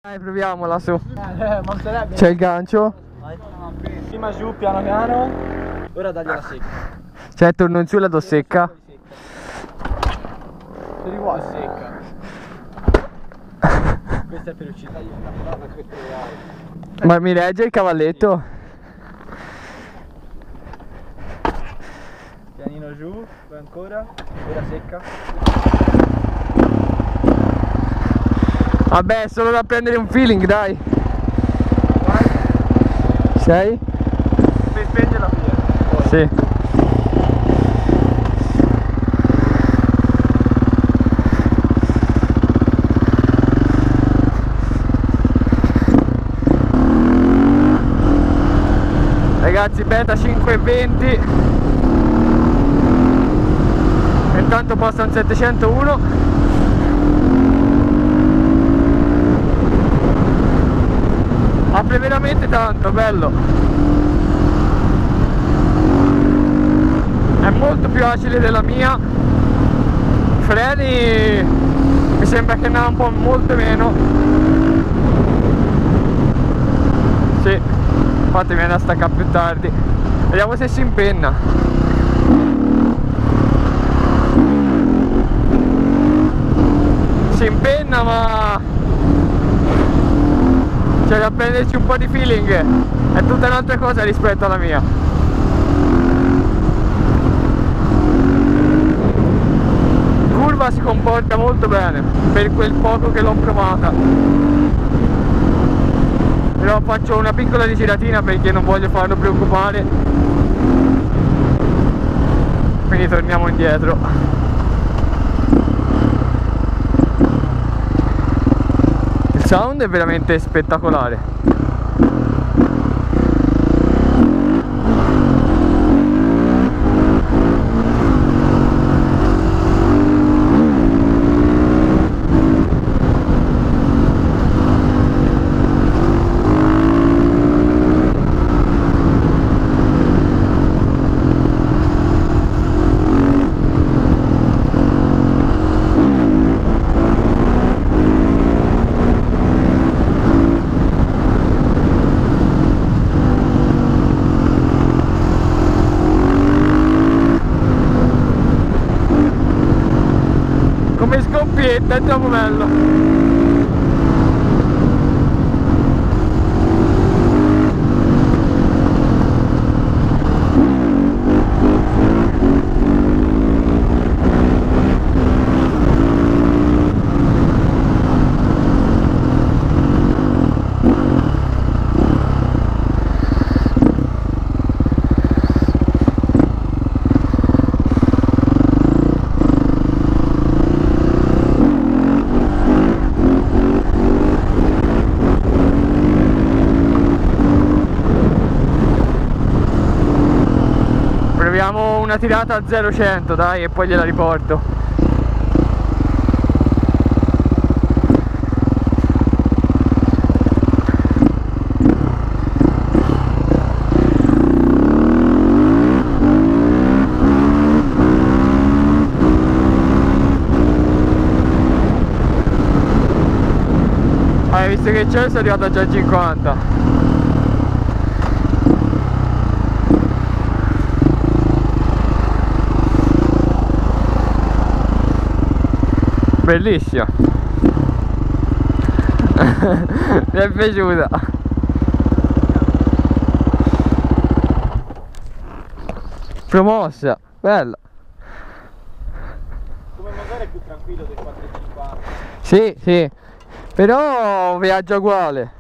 Dai, proviamola su. C'è il gancio. Prima giù piano piano, ora dagli la secca. Cioè torno in su e la do secca. Se di qua secca. Questa è per uscita io, Ma mi regge il cavalletto? Pianino giù, poi ancora, ora secca. Vabbè, è solo da prendere un feeling, dai. Vai. Sei? Per spengere la via. Sì. Ragazzi, beta 520. Intanto passa un 701. Apre veramente tanto, bello. È molto più agile della mia. Freni mi sembra che ne ha un po' molto meno. Sì, infatti viene a staccare più tardi. Vediamo se si impenna. Si impenna, ma c'è da prenderci un po' di feeling. È tutta un'altra cosa rispetto alla mia. Curva si comporta molto bene per quel poco che l'ho provata. Però faccio una piccola rigiratina perché non voglio farlo preoccupare. Quindi torniamo indietro. Il sound è veramente spettacolare. Come scoppietta, è troppo bello. Proviamo una tirata a 0-100, dai, e poi gliela riporto. Visto che c'è, sono arrivato già a 50. Bellissima. Mi è piaciuta. Promossa, bella. Come motore è più tranquillo del 450. Sì, sì. Però viaggia uguale.